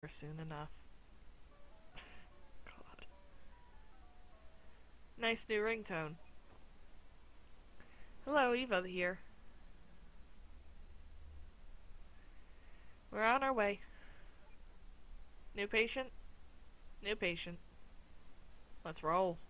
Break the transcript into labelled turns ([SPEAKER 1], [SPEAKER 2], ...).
[SPEAKER 1] soon enough. God. Nice new ringtone. Hello, Eva here. We're on our way. New patient? New patient. Let's roll.